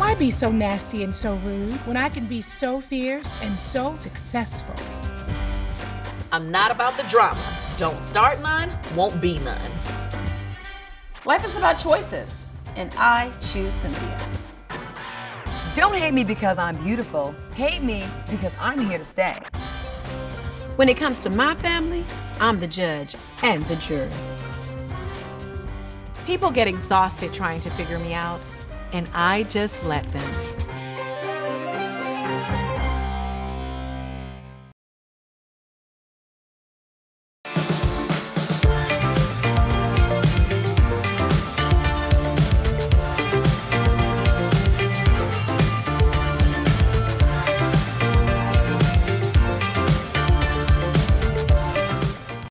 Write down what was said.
Why be so nasty and so rude when I can be so fierce and so successful? I'm not about the drama. Don't start none, won't be none. Life is about choices, and I choose Cynthia. Don't hate me because I'm beautiful. Hate me because I'm here to stay. When it comes to my family, I'm the judge and the jury. People get exhausted trying to figure me out, and I just let them.